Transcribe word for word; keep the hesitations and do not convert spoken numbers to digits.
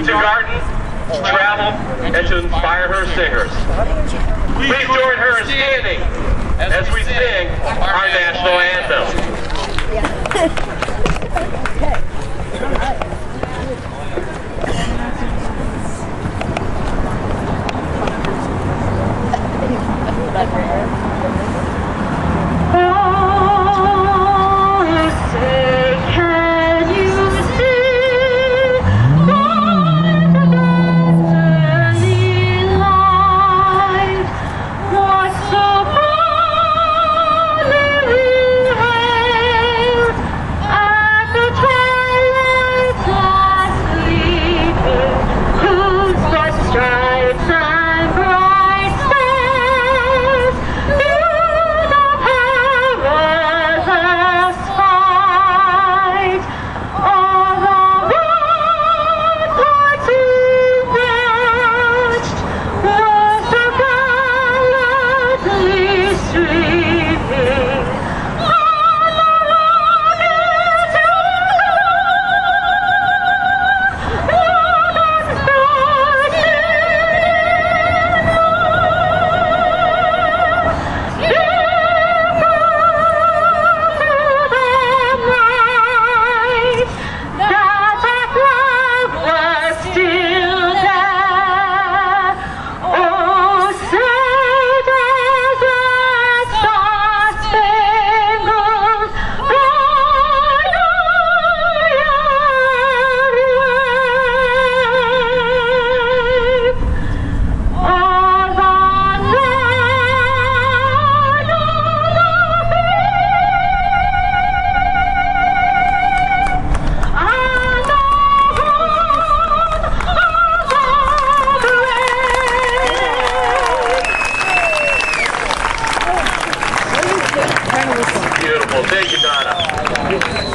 to garden, travel, and to inspire her singers. Please join her in standing as we sing our national anthem. Beautiful. Thank you, Donna.